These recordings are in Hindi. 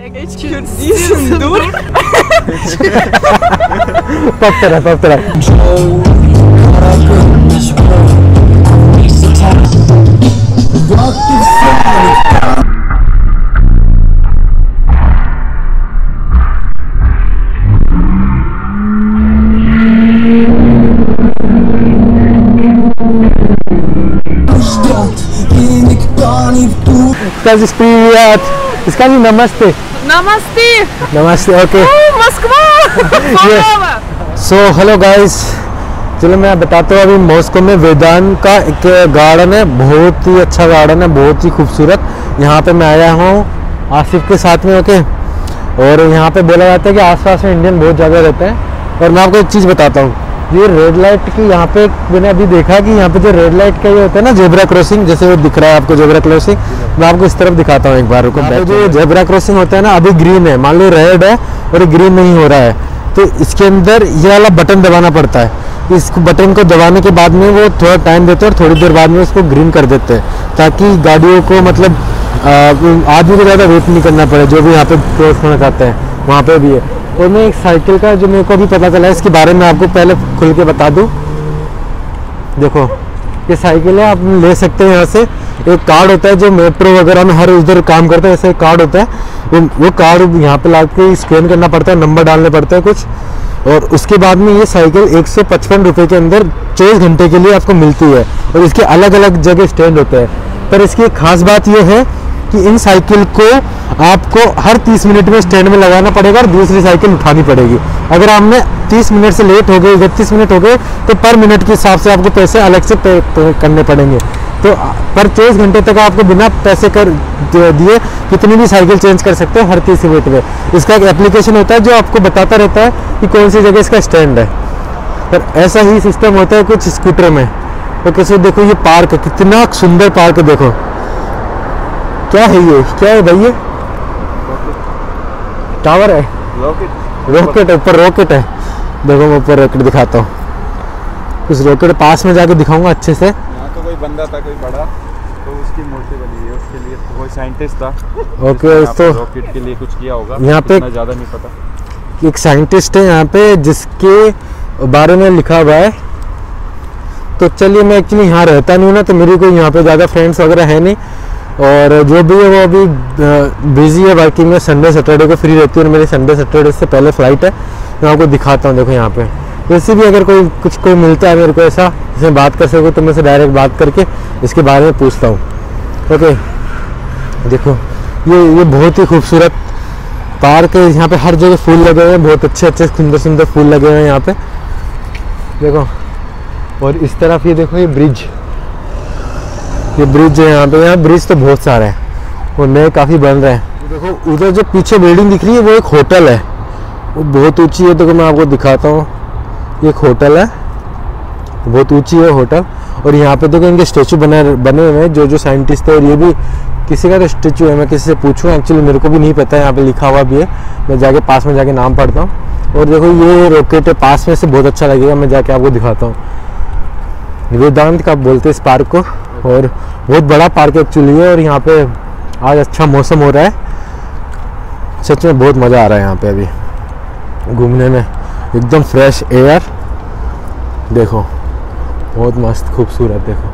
Paptara. इसका भी नमस्ते। ओके। सो हेलो गाइस, चलो मैं बताता हूँ। अभी मॉस्को में वेदांत का एक गार्डन है, बहुत ही अच्छा गार्डन है, बहुत ही खूबसूरत। यहाँ पे मैं आया हूँ आसिफ के साथ में। ओके। और यहाँ पे बोला जाता है कि आसपास में इंडियन बहुत ज़्यादा रहते हैं। और मैं आपको एक चीज़ बताता हूँ, ये रेड लाइट की यहाँ पे मैंने अभी देखा कि यहाँ पे जो रेड लाइट का ये होता है ना, जेब्रा क्रॉसिंग, जैसे वो दिख रहा है आपको जेब्रा क्रॉसिंग, मैं आपको इस तरफ दिखाता हूँ एक बार। रुको। जो जेब्रा क्रॉसिंग होता है ना, अभी ग्रीन है, मान लो रेड है और ग्रीन नहीं हो रहा है, तो इसके अंदर ये वाला बटन दबाना पड़ता है। इस बटन को दबाने के बाद में वो थोड़ा टाइम देते हैं और थोड़ी देर बाद में उसको ग्रीन कर देते हैं, ताकि गाड़ियों को मतलब आदमी को ज़्यादा वेट नहीं करना पड़े, जो भी यहाँ पे क्रॉस करना चाहते हैं वहाँ पे भी है। और मैं एक साइकिल का जो मेरे को अभी पता चला है, इसके बारे में आपको पहले खुल के बता दूं। देखो ये साइकिल है, आप ले सकते हैं। यहाँ से एक कार्ड होता है जो मेट्रो वगैरह में हर उधर काम करता है, ऐसे एक कार्ड होता है। वो कार्ड यहाँ पे ला के स्कैन करना पड़ता है, नंबर डालने पड़ते हैं कुछ, और उसके बाद में ये साइकिल 155 रुपये के अंदर 24 घंटे के लिए आपको मिलती है। और इसके अलग अलग जगह स्टैंड होते हैं। पर इसकी एक खास बात ये है कि इन साइकिल को आपको हर 30 मिनट में स्टैंड में लगाना पड़ेगा और दूसरी साइकिल उठानी पड़ेगी। अगर आपने 30 मिनट से लेट हो गए, 31 मिनट हो गए, तो पर मिनट के हिसाब से आपको पैसे अलग से पे करने पड़ेंगे। तो पर 24 घंटे तक आपको बिना पैसे कर दिए कितनी भी साइकिल चेंज कर सकते हो हर 30 मिनट में। इसका एक एप्लीकेशन होता है जो आपको बताता रहता है कि कौन सी जगह इसका स्टैंड है। पर ऐसा ही सिस्टम होता है कुछ स्कूटर में। तो कैसे देखो ये पार्क है, कितना सुंदर पार्क है। देखो क्या है ये, क्या है भाई, ये टावर है, रॉकेट ऊपर रॉकेट है। देखो मैं ऊपर रॉकेट दिखाता हूँ, उस रॉकेट पास में जाके दिखाऊंगा अच्छे से। यहाँ तो कोई बंदा था, कोई बड़ा, तो उसकी मूर्ति बनी है, उसके लिए कोई साइंटिस्ट था। ओके, तो रॉकेट के लिए कुछ किया होगा, यहाँ पे ज़्यादा नहीं पता। एक साइंटिस्ट है यहाँ पे जिसके बारे में लिखा हुआ है। तो चलिए, मैं एक्चुअली यहाँ रहता नहीं हूँ ना, तो मेरी कोई यहाँ पे ज़्यादा फ्रेंड्स वगैरह है नहीं, और जो भी है वो अभी बिजी है वर्किंग में। संडे सैटरडे को फ्री रहती है और मेरी संडे सैटरडे से पहले फ़्लाइट है। मैं आपको दिखाता हूँ। देखो यहाँ पे वैसे भी अगर कोई मिलता है मेरे को ऐसा जिसमें बात कर सको, तो मैं से डायरेक्ट बात करके इसके बारे में पूछता हूँ। ओके, देखो ये बहुत ही खूबसूरत पार्क है। यहाँ पे हर जगह फूल लगे हुए हैं, बहुत अच्छे सुंदर फूल लगे हुए हैं यहाँ पे। देखो, और इस तरफ ये देखो, ये ब्रिज है यहाँ पे। यहाँ ब्रिज तो बहुत सारे हैं और नए काफ़ी बन रहे हैं। देखो उधर जो पीछे बिल्डिंग दिख रही है वो एक होटल है, वो बहुत ऊंची है। देखो मैं आपको दिखाता हूँ, ये एक होटल है, बहुत ऊंची है होटल। और यहाँ पे देखो इनके स्टेचू बने हुए हैं, जो साइंटिस्ट है। और ये भी किसी का तो स्टेचू है, मैं किसी से पूछूँ, एक्चुअली मेरे को भी नहीं पता है। यहाँ पे लिखा हुआ भी है, मैं जाके पास में जाके नाम पढ़ता हूँ। और देखो ये रॉकेट है पास में से, बहुत अच्छा लगेगा, मैं जाके आपको दिखाता हूँ। वेदांत का बोलते हैं इस पार्क को, और बहुत बड़ा पार्क एक्चुअली है। और यहाँ पे आज अच्छा मौसम हो रहा है, सच में बहुत मज़ा आ रहा है यहाँ पे अभी घूमने में, एकदम फ्रेश एयर। देखो बहुत मस्त खूबसूरत, देखो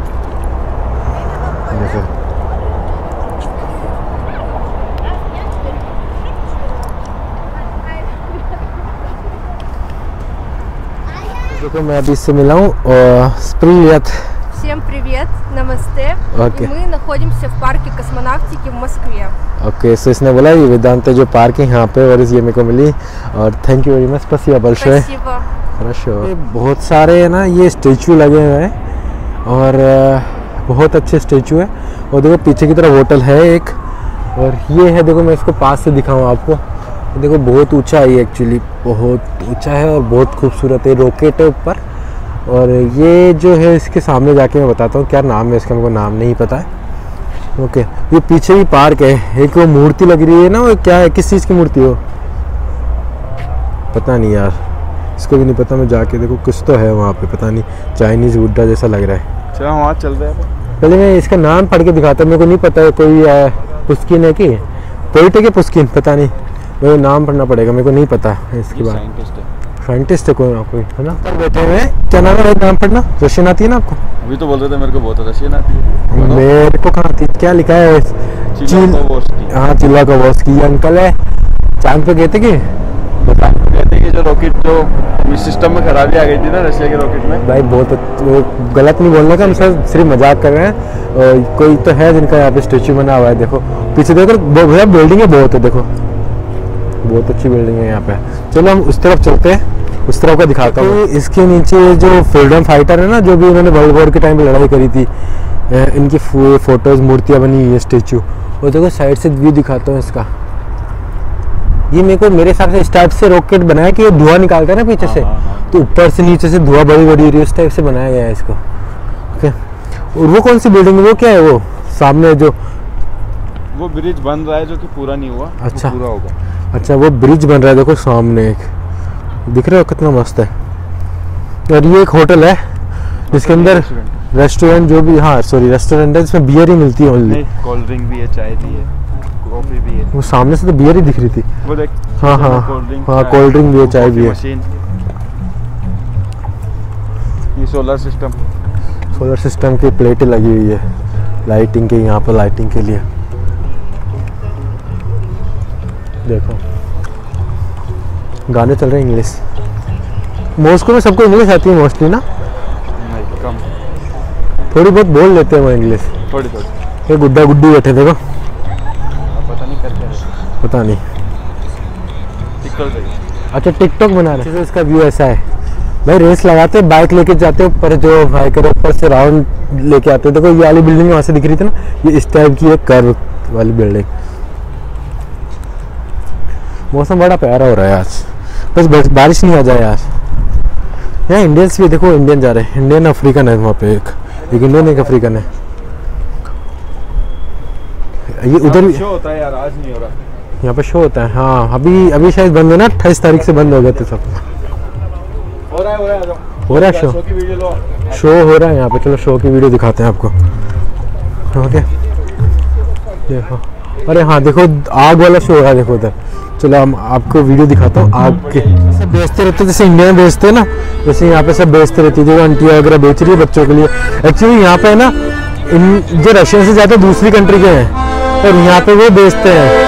देखो मैं अभी इससे मिला हूँ। प्रिवियत। Всем привет, नमस्ते। Okay. Мы находимся в парке космонавтики в Москве. ओके, सो इसने बोला ये वेदांत जो पार्क है यहाँ पे, और ये मेरे को मिली। और थैंक यू वेरी मच, स्पasibo большое। Спасибо। बहुत सारे है ना ये स्टेचू लगे हुए हैं, और बहुत अच्छे स्टेचू है। और देखो पीछे की तरफ होटल है एक, और ये है देखो, मैं इसको पास से दिखाऊँ आपको। देखो बहुत ऊंचा है, एक्चुअली बहुत ऊंचा है और बहुत खूबसूरत है। रॉकेट है ऊपर, और ये जो है इसके सामने जाके मैं बताता हूँ क्या नाम है इसका, मेरे को नाम नहीं पता है। ओके, ये पीछे भी पार्क है, एक वो मूर्ति लग रही है ना, वो क्या है, किस चीज़ की मूर्ति हो पता नहीं यार, इसको भी नहीं पता। मैं जाके देखो कुछ तो है वहाँ पे, पता नहीं, चाइनीज़ बुद्धा जैसा लग रहा है। चलो वहाँ चल रहे हैं। पहले मैं इसका नाम पढ़ के दिखाता हूँ, मेरे को नहीं पता है, कोई पुस्किन है कि पोइट है कि पुस्किन, पता नहीं, मेरे नाम पढ़ना पड़ेगा, मेरे को नहीं पता है इसके बारे में। साइंटिस्ट है। साइंटिस्ट है कोई है ना। पर बैठे हुए हैं, क्या नाम है, नाम पढ़ना, रशियन आती है ना आपको? अभी तो बोल रहे थे मेरे को बहुत रशियन आती है। मेरे को कहाँ आती है, क्या लिखा है? चिलाकोवस्की। हाँ चिलाकोवस्की अंकल है। चांद पे गए थे कि बता, कहते हैं कि जो रॉकेट जो सिस्टम में खराबी आ गई थी ना रशिया के रॉकेट में। भाई बहुत वो गलत नहीं बोलने का, हम सब सिर्फ मजाक कर रहे हैं। और कोई तो है जिनका यहाँ पे स्टेचू बना हुआ है, देखो पीछे देखो, भैया बिल्डिंग है बहुत है, देखो बहुत अच्छी बिल्डिंग है यहाँ पे। चलो हम उस तरफ चलते हैं, उस तरफ का दिखाता हूँ। इसके नीचे जो फ्रीडम फाइटर है ना, जो भी उन्होंने वर्ल्ड वॉर के टाइम पे लड़ाई करी थी, इनकी फोटोज मूर्तियाँ बनी हुई है, स्टेचू। और देखो साइड से व्यू दिखाता हूँ इसका। ये मेरे को मेरे हिसाब से स्टार्ट से रॉकेट बनाया कि ये धुआं निकालता है ना पीछे से, तो ऊपर से नीचे से धुआं बड़ी बड़ी उस टाइप से बनाया गया है इसको। ओके, और वो कौन सी बिल्डिंग है, वो क्या है वो सामने जो? वो ब्रिज बन रहा है जो कि पूरा नहीं हुआ। अच्छा पूरा होगा। अच्छा, वो ब्रिज बन रहा है, देखो सामने एक दिख रहा है, कितना मस्त है। और ये एक होटल है जिसके अंदर रेस्टोरेंट जो भी, हाँ सॉरी रेस्टोरेंट है, जिसमें बियर ही मिलती है ओनली। कोल्ड ड्रिंक भी है, चाय भी है, कॉफी भी है। वो सामने से तो बियर ही दिख रही थी। वो देख, हाँ हाँ हाँ, कोल्ड ड्रिंक भी है, चाय भी है। ये सोलर सिस्टम की प्लेटें लगी हुई है लाइटिंग के, यहाँ पर लाइटिंग के लिए। देखो गाने चल रहे हैं इंग्लिश। मॉस्को में सबको इंग्लिश आती है मोस्टली ना? नहीं, कम, थोड़ी बहुत बोल लेते हैं वो इंग्लिश। थोड़ी। ये गुड्डा गुड्डी बैठे, देखो पता नहीं करते हैं। पता नहीं। अच्छा टिकटॉक बना रहे हैं। इसका व्यू ऐसा है भाई, रेस लगाते हैं, बाइक लेके जाते हैं ऊपर, जो बाइकर ऊपर से राउंड लेके आते हैं। देखो ये वाली बिल्डिंग वहाँ से दिख रही थी ना, ये इस टाइप की है, कर्व वाली बिल्डिंग। मौसम बड़ा प्यारा हो रहा है आज, बस बारिश नहीं आ जाए यार। यहाँ इंडियंस भी देखो, इंडियन जा रहे हैं, इंडियन अफ्रीकन है वहाँ पे, एक इंडियन एक अफ्रीकन है। ये उधर भी शो होता है यार, आज नहीं हो रहा। यहाँ पे शो होता है, हाँ अभी शायद बंद है ना, 28 तारीख से बंद हो गए थे सब। हो रहा है शो की वीडियो लो। शो हो रहा है यहाँ पे। चलो शो की वीडियो दिखाते हैं आपको। ओके देखो, अरे हाँ देखो आग वाला शो हो रहा है, देखो उधर। चलो हम आपको वीडियो दिखाता हूँ आग के। सब बेचते रहते हैं, जैसे इंडिया में बेचते हैं ना, जैसे यहाँ पे सब बेचते रहती है, जो आंटियाँ वगैरह बेच रही है बच्चों के लिए। एक्चुअली यहाँ पे ना जो रशियन से ज़्यादा दूसरी कंट्री के हैं, और यहाँ पे वो बेचते हैं।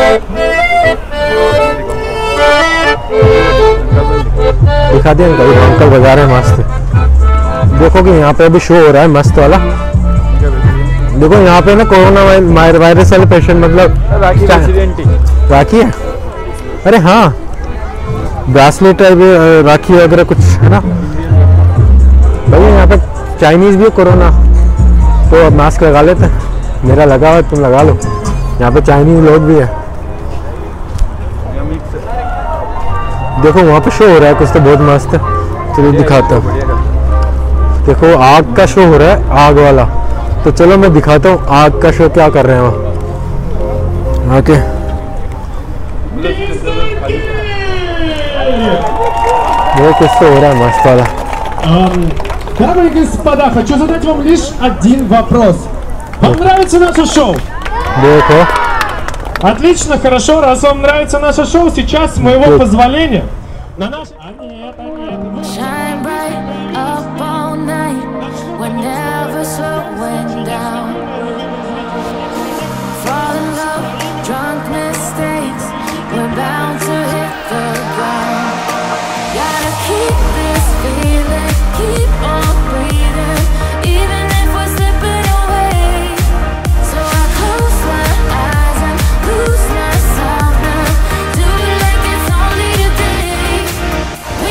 दिखा दिया अंकल बजा रहे हैं मस्त। देखो कि यहाँ पे अभी शो हो रहा है मस्त वाला। देखो यहाँ पे ना कोरोना वायरस वाले पेशेंट, मतलब राखी है। अरे हाँ ब्रासलेट राखी वगैरह कुछ है ना भाई। यहाँ पे चाइनीज भी है कोरोना, तो अब मास्क लगा लेते हैं। मेरा लगा हुआ है, तुम लगा लो। यहाँ पे चाइनीज लोग भी है। देखो वहाँ पे शो हो रहा है कुछ तो बहुत मस्त है। चलो दिखाता हूँ। देखो आग का शो हो रहा है, आग वाला। तो चलो मैं दिखाता हूँ आग का शो क्या कर रहे हैं वहाँ। ओके वो कुछ तो हो रहा है मस्त वाला। Дамы и господа, хочу задать вам лишь один вопрос. Вам нравится наше шоу? देखो Отлично, хорошо. Раз вам нравится наше шоу, сейчас, с моего позволения, на наш... Shine bright up all night. We're never slowing down. Fall in love, drunk mistakes. We're bound to hit the ground. Gotta keep this feeling, keep on breathing, even if we're slipping away. So I close my eyes and lose myself now. Do it like it's only today.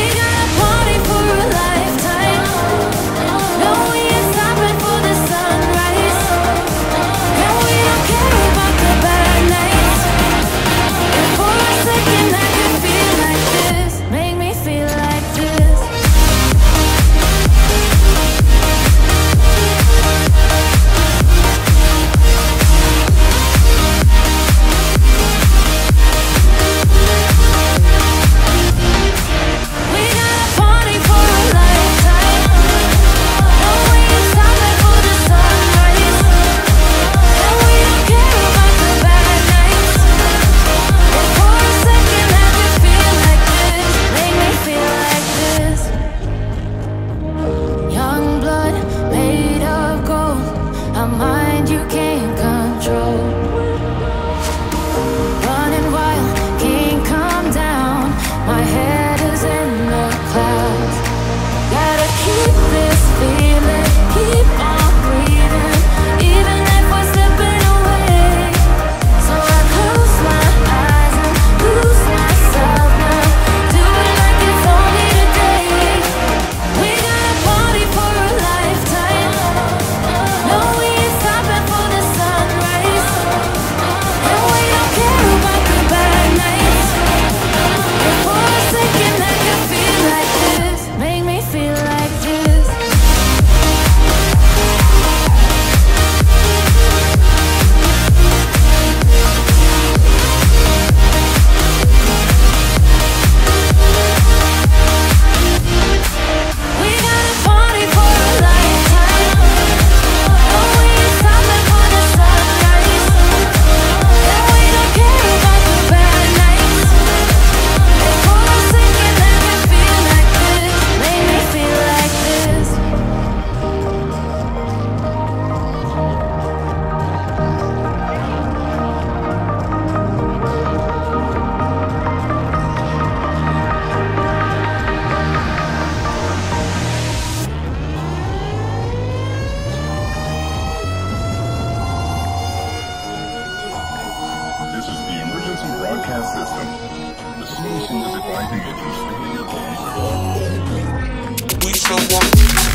We show up.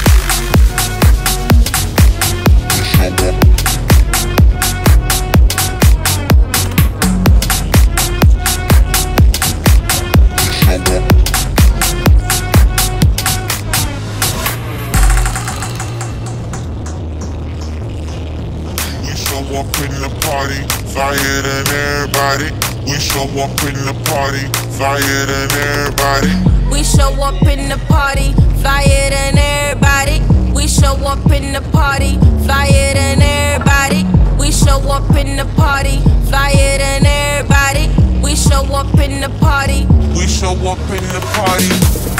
Up in the party, flyer than everybody. We show up in the party, flyer than everybody. We show up in the party, flyer than everybody. We show up in the party, flyer than everybody. We show up in the party, flyer than everybody. We show up in the party. We show up in the party.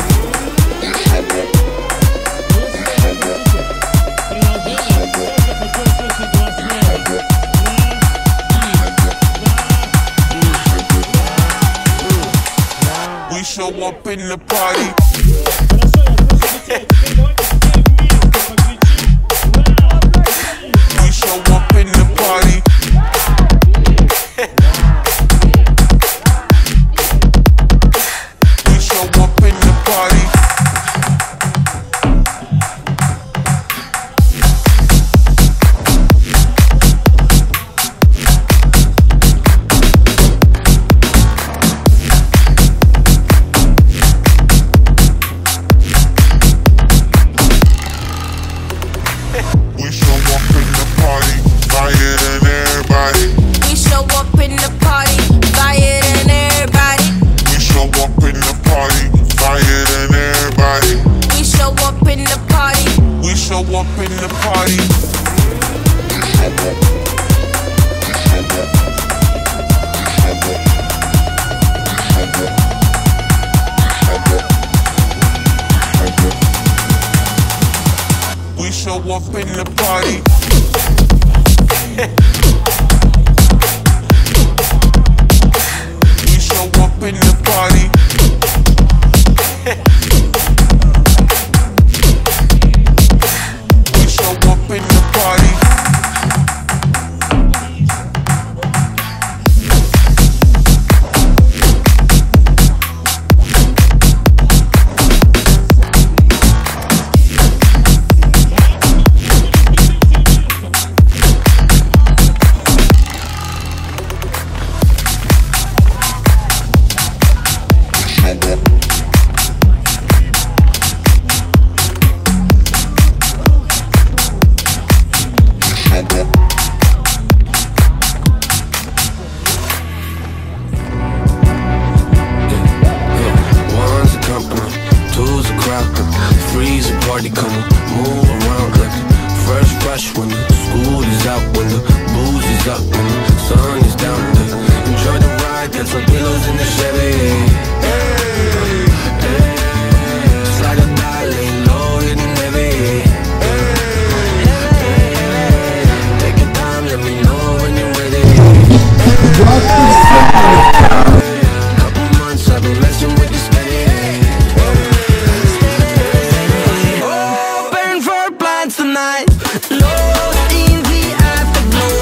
We show up in the party. We show up in the party. We show up in the party. We show up in the party, flyer than everybody. We show up in the party, flyer than everybody. We show up in the party, flyer than everybody. We show up in the party. We show up in the party. We show up in the party. We show up in the party. We show up in the party. One's a company, two's a crowd. Three's a party, come on, move around like fresh when the school is out, when the booze is up, when the sun is down. Enjoy the ride, get some pillows in the Chevy. Just like a darling, low and heavy. Take your time, let me know when you're ready. Couple months I've been messing with this thing. Open for plans tonight. Lost in the afterglow.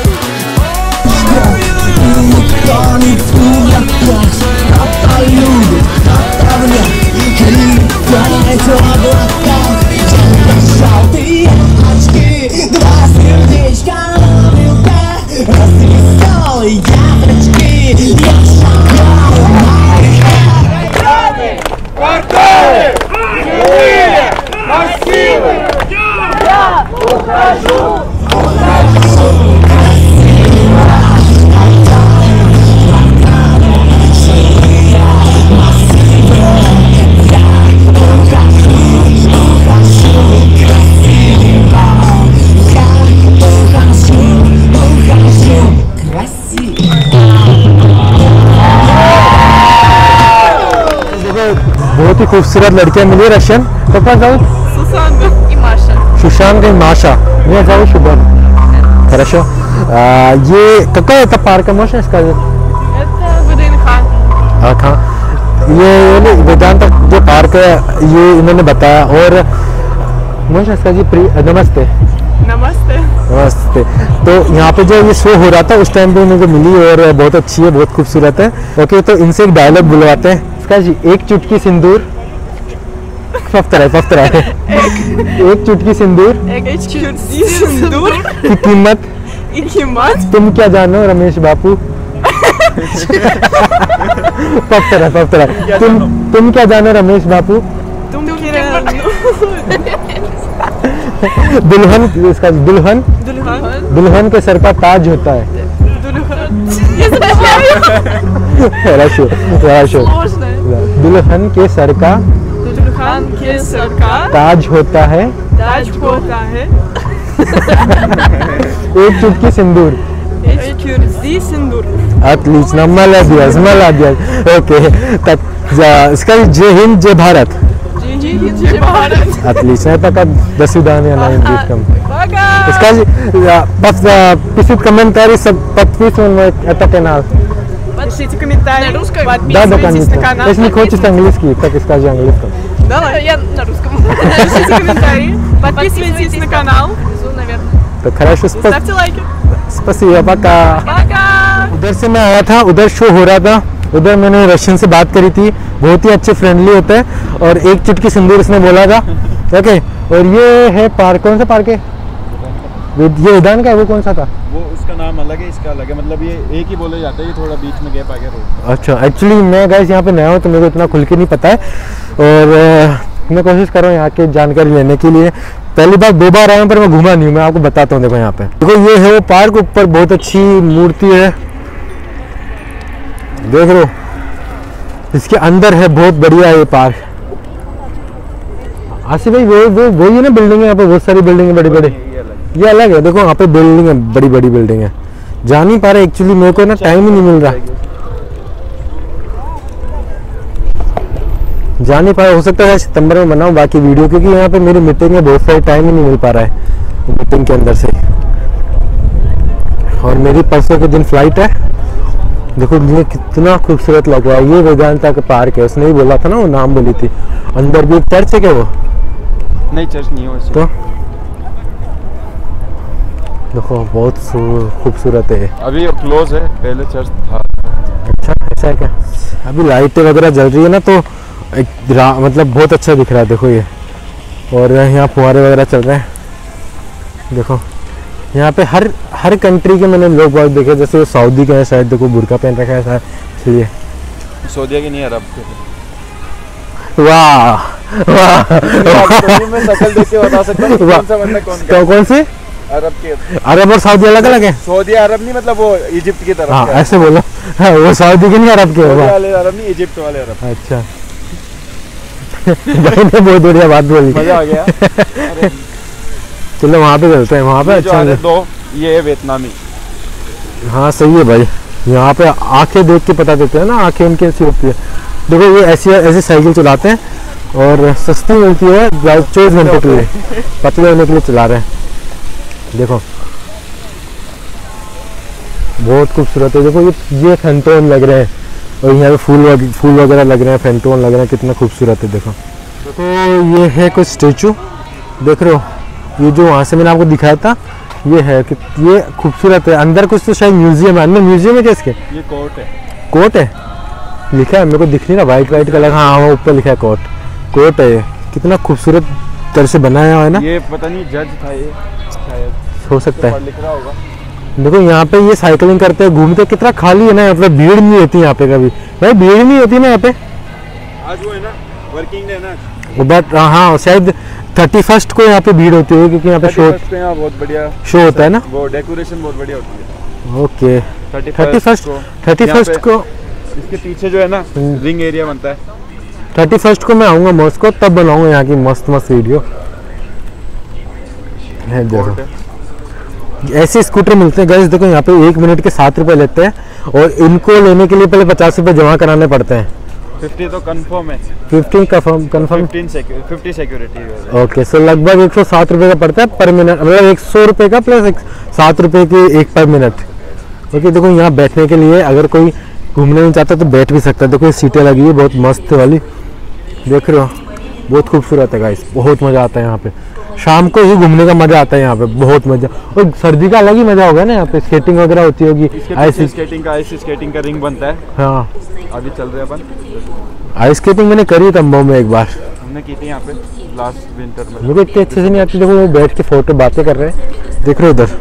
बहुत ही खूबसूरत लड़कियां मिली रशियन. Как вас зовут? Сусанна и Маша. Шушанка и Маша. Меня зовут Шубан. Хорошо. ये какой это парк, можно сказать? Это ВДНХ. हाँ, ये वेदांता जो पार्क है ये इन्होंने बताया. और можно сказать नमस्ते. Намасте. नमस्ते. तो यहाँ पे जो ये शो हो रहा था उस टाइम पे मुझे मिली और बहुत अच्छी है, बहुत खूबसूरत है. ओके, तो इनसे एक डायलॉग बुलवाते हैं, इसका जी एक चुटकी सिंदूर पफ्तर है एक चुटकी सिंदूर एक चुटकी सिंदूर की कीमत तुम क्या जानो रमेश बापू पफ्तर है तुम क्या जानो रमेश बापू दुल्हन के सर का ताज होता है दुल्हन के सर का ताज होता है एक चुटकी सिंदूर Отлично, молодец. Окей. Так, скажи जय हिंद जय भारत. Отлично. Это до свидания на английском. Скажи, пишите комментарии, подписывайтесь на этот канал. Пишите комментарии. Да, Подписывайтесь на канал. Если не хочешь английский, так и скажи английском. Давай, я на русском. Пишите комментарии. Подписывайтесь на канал. Внизу, наверное. तो खैर Ставьте лайки. स्पसिबा пока. उधर से मैं आया था, उधर शो हो रहा था, उधर मैंने रशियन से बात करी थी, बहुत ही अच्छे फ्रेंडली होते हैं और एक चुटकी सिंदूर इसने बोला था। ओके, और ये है पार्क, कौन सा पार्क है? ये उद्यान का है, वो कौन सा था? वो उसका नाम अलग है, इसका अलग है, मतलब ये एक ही बोले जाता है, ये थोड़ा बीच में गैप आ गया रोड। अच्छा, एक्चुअली मैं गाइस यहाँ पे नया हूँ तो मेरे को इतना खुल के नहीं पता है और मैं कोशिश कर रहा हूँ यहाँ की जानकारी लेने के लिए। पहली बार 2 बार आया हूँ पर मैं घूमा नहीं हूँ, मैं आपको बताता हूँ। देखो यहाँ पे, देखो ये है वो पार्क, ऊपर बहुत अच्छी मूर्ति है, देख लो, इसके अंदर है, बहुत बढ़िया है ये पार्क। आसिफ भाई वो ये ना बिल्डिंग है, यहाँ पे बहुत सारी बिल्डिंग है बड़ी बड़ी, ये अलग है। देखो यहाँ पे बिल्डिंग है, बड़ी बड़ी बिल्डिंग है, जा नहीं पा रहा एक्चुअली, मेरे को ना टाइम ही नहीं मिल रहा, जा नहीं पाया। हो सकता है सितंबर में बनाऊं बाकी वीडियो, क्योंकि यहाँ पे मेरी मीटिंग है, बहुत सारी टाइम ही नहीं मिल पा रहा है मीटिंग के अंदर से। और मेरी परसों के दिन फ्लाइट है। देखो ये कितना खूबसूरत लग रहा है, ये वेदांता का पार्क है, उसने ही बोला था ना, वो नाम बोली थी। अंदर भी एक चर्च है क्या? वो नहीं, चर्च नहीं है तो देखो बहुत खूबसूरत है। अभी क्लोज है, पहले चर्च था। अच्छा, ऐसा है क्या? अभी लाइटें वगैरह जल रही है ना, तो मतलब बहुत अच्छा दिख रहा है। देखो ये, और यहाँ फुहारे वगैरह चल रहे हैं। देखो यहाँ पे हर कंट्री के मैंने लोग बहुत देखे, जैसे सऊदी के हैं शायद, देखो बुर्का पहन रखा है शायद, इसलिए। सऊदी के नहीं, अरब के। वाह मैं शक्ल देख के बता सकता हूँ कौन सा बंदा कौन से? अरब के। अरब और सऊदी अलग अलग है? सऊदी अरब नहीं, मतलब वो इजिप्ट की तरफ। हाँ, ऐसे बोलो। हाँ, वो सऊदी के नहीं, अरब के वाले अरब नहीं, इजिप्ट वाले अरब। अच्छा भाई ने बहुत बढ़िया बात बोली, मजा आ गया। चलो वहाँ पे चलते हैं, वहाँ पे अच्छा है। दो ये है वियतनामी। हाँ सही है भाई, यहाँ पे आंखें देख के पता देते हैं ना, आंखें उनकी ऐसी होती है। देखो ये ऐसी साइकिल चलाते हैं और सस्ती मिलती है, 24 घंटे के लिए, पतले होने के लिए चला रहे हैं। देखो बहुत खूबसूरत है। देखो ये फेंटोन लग रहे हैं, और यहाँ पे फूल वगैरह लग रहे हैं, फेंटोन लग रहे हैं, कितना खूबसूरत है। देखो तो ये है कुछ स्टेचू, देख रहे हो, ये जो वहाँ से मैंने आपको दिखाया था, ये है कि ये खूबसूरत है। अंदर कुछ तो शायद म्यूजियम है, अंदर म्यूजियम है क्या इसके? ये कोर्ट है। कोर्ट है लिखा है, मेरे को दिख नहीं रहा, वाइट कलर। हाँ वो ऊपर लिखा है कोर्ट है। ये कितना खूबसूरत तरह से बनाया हुआ है ना। ये पता नहीं जज था, ये शायद हो सकता है, लिख रहा होगा। देखो यहाँ पे ये साइकिलिंग करते हैं, घूमते, कितना खाली है ना, मतलब भीड़ नहीं होती यहाँ पे कभी। भाई भीड़ नहीं होती ना यहाँ पे। आज वो है ना वर्किंग डे ना, बट हाँ शायद 31 को यहाँ पे भीड़ होती है, क्योंकि यहाँ पे शो बहुत बढ़िया शो होता है ना, वो डेकोरेशन बहुत बढ़िया होती है। ओके 31 को इसके पीछे जो है ना रिंग एरिया बनता है। 31 को मैं आऊँगा मॉस्को, तब बनाऊंगा यहाँ की मस्त वीडियो। देखो ऐसे स्कूटर मिलते हैं गाइस, देखो यहाँ पे 1 मिनट के 7 रुपए लेते हैं, और इनको लेने के लिए पहले 50 रुपए जमा कराने पड़ते हैं। 50 तो कंफर्म है, 50 कंफर्म 50 सिक्योरिटी। ओके, सो लगभग 107 रुपए का पड़ता है पर मिनट, मतलब 100 रुपए का प्लस 7 रुपए की एक पर मिनट। ओके, देखो यहाँ बैठने के लिए अगर कोई घूमने नहीं चाहता तो बैठ भी सकता है। देखो ये सीटें लगी है बहुत मस्त वाली, देख रहे हो, बहुत खूबसूरत है गाइस, बहुत मज़ा आता है यहाँ पे। शाम को ही घूमने का मजा आता है यहाँ पे, बहुत मजा। और सर्दी का अलग ही मजा होगा ना, यहाँ पे स्केटिंग वगैरह होती होगी। आइस स्केटिंग का रिंग बनता है। हाँ अभी चल रहे अपन। आइस स्केटिंग मैंने करी तंबू में एक बार, हमने की थी यहाँ पे लास्ट विंटर में। मुझे इतने अच्छे से नहीं आती। देखो वो बैठ के फोटो बातें कर रहे हैं, देख रहे हो उधर,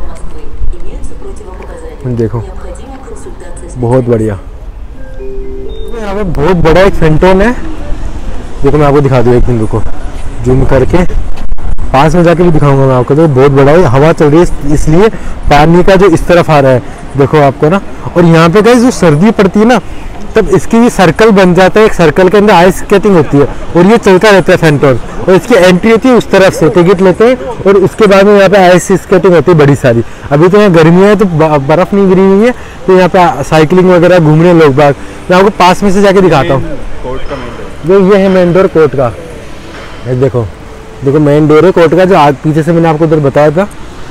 देखो बहुत बढ़िया। यहाँ पे बहुत बड़ा एक फेंटोन है, देखो मैं आपको दिखा दूँ एक दिन, रुको जूम करके पास में जाके भी दिखाऊंगा मैं आपको। तो बहुत बड़ा है, हवा चल रही है इसलिए पानी का जो इस तरफ आ रहा है देखो आपको ना। और यहाँ पे गाइस जो सर्दी पड़ती है ना, तब इसकी भी सर्कल बन जाता है, एक सर्कल के अंदर आइस स्केटिंग होती है और ये चलता रहता है फेंटोन। और इसकी एंट्री होती है उस तरफ से, टिकट लेते हैं और उसके बाद में यहाँ पे आइस स्केटिंग होती है बड़ी सारी। अभी तो यहाँ गर्मी है तो बर्फ़ नहीं गिरी हुई है, तो यहाँ पे साइकिलिंग वगैरह घूम रहे हैं लोग बाग। मैं आपको पास में से जाके दिखाता हूँ। जो ये है मेन डोर कोर्ट का, देखो देखो मेन डोर है कोर्ट का, जो आज पीछे से मैंने आपको उधर बताया था।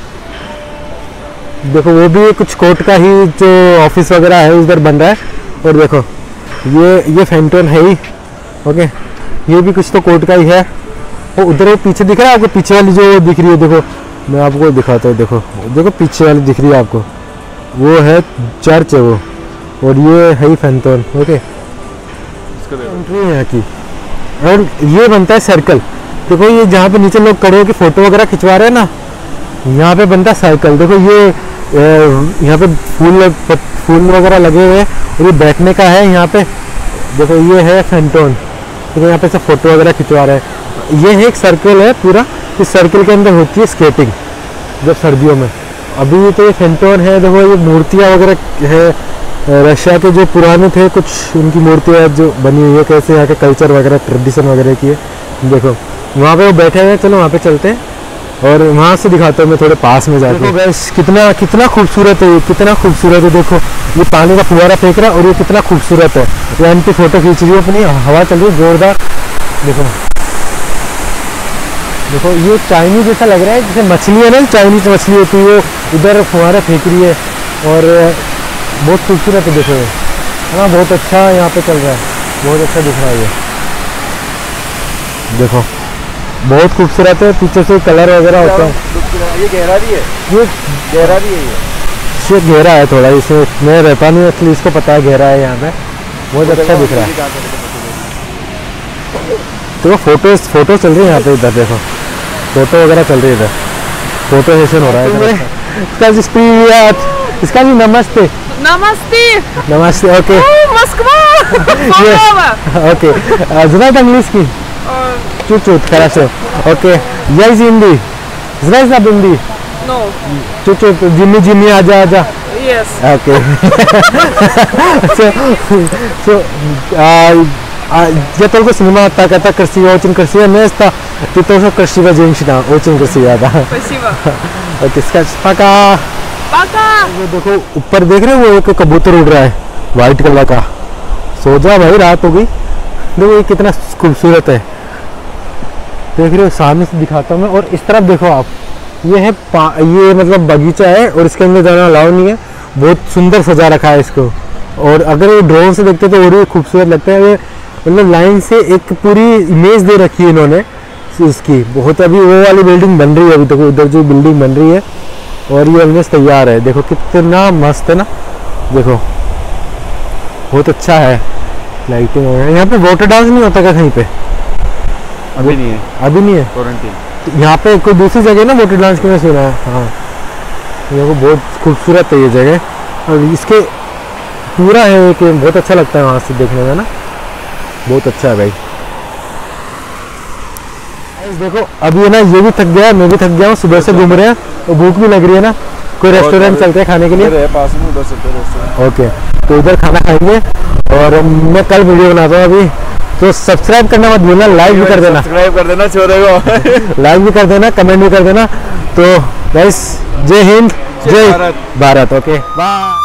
देखो वो भी कुछ कोर्ट का ही जो ऑफिस वगैरह है उधर बन रहा है। और देखो ये फेंटोन है ही, ओके, ये भी कुछ तो कोर्ट का ही है। और उधर वो पीछे दिख रहा है आपको, पीछे वाली जो दिख रही है, देखो मैं आपको दिखाता हूँ। देखो देखो पीछे वाली दिख रही है आपको, वो है चर्च है वो, और ये है ही फेंटोन, ओके। एंट्री है यहाँ की। और ये बनता है सर्कल, देखो ये जहाँ पे नीचे लोग खड़े होकर फोटो वगैरह खिंचवा रहे हैं ना, यहाँ पे बनता है सर्कल। देखो ये यहाँ पे फूल वगैरह लगे हुए हैं और ये बैठने का है यहाँ पे। देखो ये है फेंटोन, देखो यहाँ पे सब फोटो वगैरह खिंचवा रहे हैं। ये है एक सर्कल है पूरा, इस सर्कल के अंदर होती है स्केटिंग जब सर्दियों में। अभी तो ये फेंटोन है, देखो ये मूर्तियाँ वगैरह है, रशिया के जो पुराने थे कुछ उनकी मूर्तियाँ जो बनी हुई है, कैसे यहाँ के कल्चर वगैरह ट्रेडिशन वगैरह की है। देखो वहाँ पे वो बैठे हुए हैं, चलो वहाँ पे चलते हैं और वहाँ से दिखाता हूँ मैं थोड़े पास में जाके। देखो गाइस कितना खूबसूरत है ये, कितना खूबसूरत है। देखो ये पानी का फुहारा फेंक रहा है और ये कितना खूबसूरत है। ये आंटी फोटो खींच रही है अपनी, हवा चल रही है जोरदार। देखो देखो ये चाइनीज जैसा लग रहा है, जैसे मछली है ना, चाइनीज मछली होती है, इधर फुहारा फेंक रही है और बहुत खूबसूरत है। देखो है ना, बहुत अच्छा यहाँ पे चल रहा है, बहुत अच्छा दिख रहा है ये। देखो बहुत खूबसूरत है, पीछे से कलर वगैरह होता है। ये गहरा भी है, ये गहरा भी है ये गहरा है थोड़ा, इसमें मैं रहता नहीं इसलिए इसको पता है गहरा है यहाँ पे। बहुत अच्छा दिख रहा है। तो फोटो चल रही है यहाँ पे, इधर देखो फोटो वगैरह चल रही है, इधर फोटो सेशन हो रहा है। इसका भी नमस्ते। Namaste! नमस्ते, okay Москва! Okay. Знаете английский? Чуть-чуть, хорошо. Окей. Я из Индии. Знаешь на Hindi? No. Чуть-чуть. Jimmy, आजा. Yes. Okay. Я только снимаю так, это красиво, очень красивое место. Ты тоже красивая женщина, очень красивая, да. Спасибо. Окей, скажи пока. Пока! वो देखो ऊपर देख रहे हो, वो एक कबूतर उड़ रहा है वाइट कलर का। सो जा भाई, रात हो गई। देखो ये कितना खूबसूरत है, देख रहे हो, सामने से दिखाता हूँ मैं। और इस तरफ देखो आप, ये है ये मतलब बगीचा है और इसके अंदर जाना अलाउ नहीं है। बहुत सुंदर सजा रखा है इसको, और अगर ये ड्रोन से देखते तो और भी खूबसूरत लगता है। ये मतलब लाइन से एक पूरी इमेज दे रखी है इन्होंने इसकी। बहुत अभी वो वाली बिल्डिंग बन रही है, अभी देखो उधर जो बिल्डिंग बन रही है और ये ऑलमोस्ट तैयार है। देखो कितना मस्त है ना, देखो बहुत अच्छा है। लाइटिंग वगैरह यहाँ पे वाटर डांस नहीं होता क्या कहीं पे? अभी नहीं है, अभी नहीं है क्वारंटीन। यहाँ पे कोई दूसरी जगह ना वाटर डांस की मैं सुना है। हाँ देखो बहुत खूबसूरत है ये जगह, और इसके पूरा है कि बहुत अच्छा लगता है वहाँ से देखने में ना, बहुत अच्छा है भाई। देखो अभी है ना, ये भी थक गया, मैं भी थक गया हूँ, सुबह से घूम रहे हैं और भूख भी लग रही है ना। कोई रेस्टोरेंट चलते हैं खाने के लिए? पास में उधर चलते रेस्टोरेंट। ओके, तो उधर खाना खाएंगे और मैं कल वीडियो बनाता हूँ अभी। तो सब्सक्राइब करना मत भूलना, लाइक भी कर देना, सब्सक्राइब कर देना छोरे को, लाइक भी कर देना, कमेंट भी कर देना। तो गाइस जय हिंद, जय भारत। Okay bye.